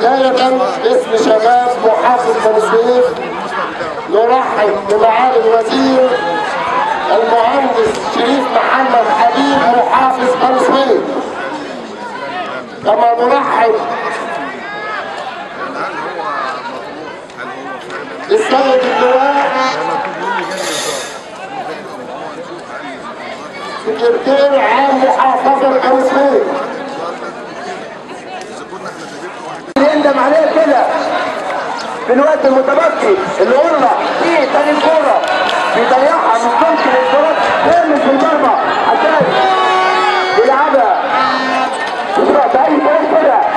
بداية باسم شباب محافظ بني سويف نرحب بمعالي الوزير المهندس شريف محمد حبيب محافظ بني سويف، كما نرحب بالسيد اللواء سكرتير عام محافظة بني سويف. يندم عليه كده في الوقت المتبقي اللي قلنا فيه تاني الكوره بيضيعها من ممكن الكرات ترمي في المرمى عشان يلعبها بأي طريقه كده